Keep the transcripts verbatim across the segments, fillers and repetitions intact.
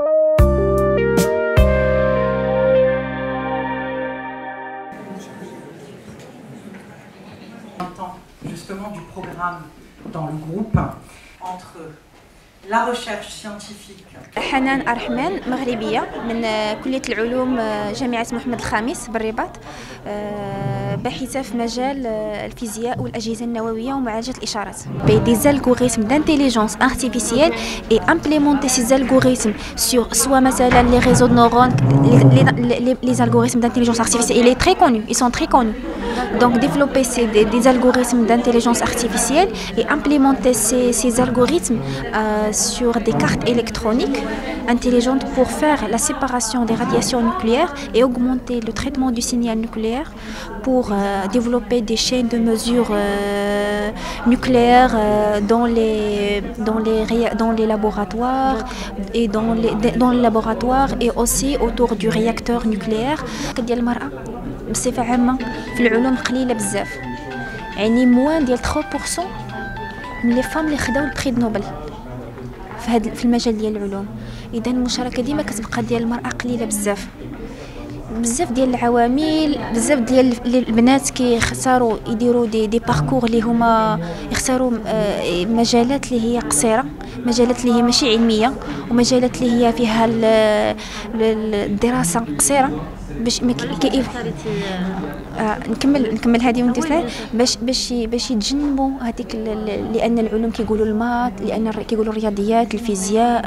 Justement du programme dans le groupe entre la recherche scientifique. حنان أرحمان مغربية من كلية العلوم جامعة محمد الخامس بالرباط، باحثة في مجال الفيزياء والأجهزة النووية ومعالجة الإشارات. Des algorithmes d'intelligence artificielle et implémenter ces algorithmes sur soit مثلا les réseaux de neurones, les, les, les algorithmes d'intelligence artificielle, il est très connu, ils sont très connus. Donc développer ces, des, des algorithmes d'intelligence artificielle et implémenter ces, ces algorithmes euh, sur des cartes électroniques intelligentes pour faire la séparation des radiations nucléaires et augmenter le traitement du signal nucléaire pour euh, développer des chaînes de mesure euh, nucléaires euh, dans, les, dans, les, dans les laboratoires et dans les, dans les laboratoires et aussi autour du réacteur nucléaire. بصفة عامة في العلوم قليلة بزاف، يعني موان ديال ثلاثة بالمئة من لي فام اللي خداو البري نوبل في هذا في المجال ديال العلوم. اذا المشاركه ديما كتبقى ديال المراه قليله بزاف بزاف ديال العوامل، بزاف ديال البنات كيختاروا يديروا دي دي باركور اللي هما يختاروا مجالات اللي هي قصيره، مجالات اللي هي ماشي علميه، ومجالات اللي هي فيها الدراسه قصيره باش ما كي آه نكمل نكمل هذه وانت باش باش باش يتجنبوا هذيك، لان العلوم كيقولوا المات، لان كيقولوا الرياضيات، الفيزياء،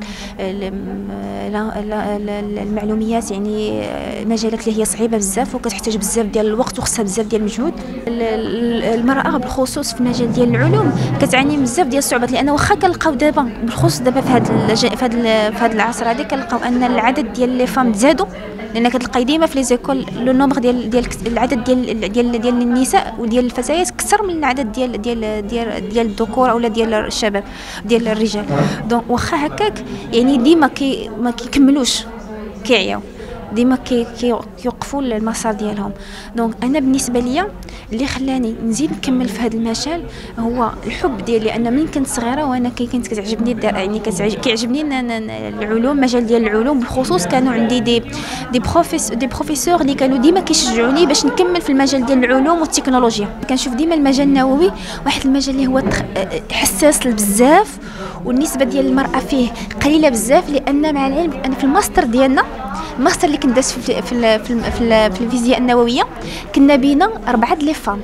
المعلوميات، يعني مجالات اللي هي صعيبه بزاف وكتحتاج بزاف ديال الوقت وخصها بزاف ديال المجهود. المراه بالخصوص في المجال ديال العلوم كتعاني بزاف ديال الصعوبات، لان واخا كنلقاو دابا بالخصوص دابا في هذا في هذا في هذا العصر هذا كنلقاو ان العدد ديال لي فام تزادوا، لان كتلقاي ديما في لي زيكول لو نومبر ديال ديال العدد ديال ديال ديال النساء وديال الفتيات كثر من العدد ديال ديال ديال ديال الذكور اولا ديال الشباب ديال الرجال. دونك واخا هكاك يعني ديما كي ما كيكملوش، كيعياو ديما كي كيوقفوا المسار ديالهم. دونك انا بالنسبه ليا اللي خلاني نزيد نكمل في هذا المجال هو الحب ديالي، لان من كنت صغيره وانا كي كنت كتعجبني يعني كيعجبني العلوم، مجال ديال العلوم بالخصوص. كانوا عندي دي دي بروفيس دي بروفيسور اللي كانوا ديما كيشجعوني باش نكمل في المجال ديال العلوم والتكنولوجيا. كنشوف ديما المجال النووي واحد المجال اللي هو حساس بزاف والنسبه ديال المراه فيه قليله بزاف، لان مع العلم انا في الماستر ديالنا، الماستر اللي كندرس في في في, في, في الفيزياء النوويه كنا بينا اربعه لي فام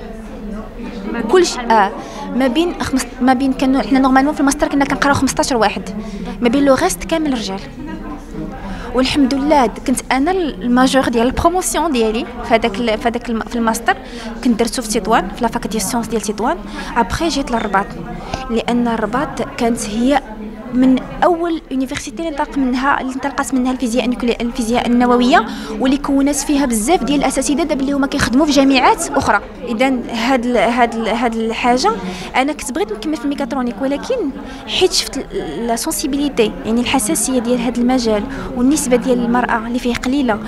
كلشي اه ما بين خمس ما بين كانوا حنا نورمالمون في الماستر كنا كنقراو خمسطاش واحد، ما بين لو غيست كامل رجال. والحمد لله كنت انا الماجور ديال البروموسيون ديالي في هذاك في هذاك في الماستر كنت درتو في تطوان في لافاك ديال السيونس ديال تطوان. ابخي جيت للرباط، لان الرباط كانت هي من اول يونيفرسيتي اللي انطلق منها اللي انطلقت منها الفيزياء الفيزياء النوويه، واللي كونت فيها بزاف ديال الاساتذه دابا اللي هما كيخدموا في جامعات اخرى. اذا هاد هاد هاد الحاجه انا كنت بغيت نكمل في الميكاترونيك، ولكن حيت شفت لا سونسيبيليتي يعني الحساسيه ديال هذا المجال والنسبه ديال المراه اللي فيه قليله،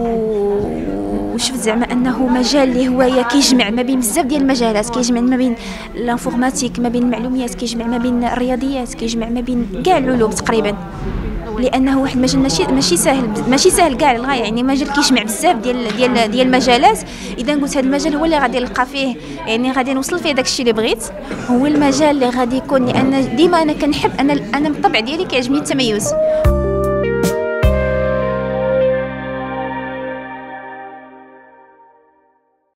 وشفت زعما انه مجال اللي هو كيجمع ما بين بزاف ديال المجالات، كيجمع ما بين الانفورماتيك، ما بين المعلومات، كيجمع ما بين الرياضيات، كيجمع ما بين كاع العلوم تقريبا، لانه واحد المجال ماشي ماشي سهل ماشي سهل كاع للغايه، يعني مجال كيجمع بزاف ديال ديال ديال المجالات. اذا قلت هذا المجال هو اللي غادي نلقى فيه يعني غادي نوصل فيه داك الشيء اللي بغيت، هو المجال اللي غادي يكون، لان ديما انا كنحب انا انا من الطبع ديالي كيعجبني التميز.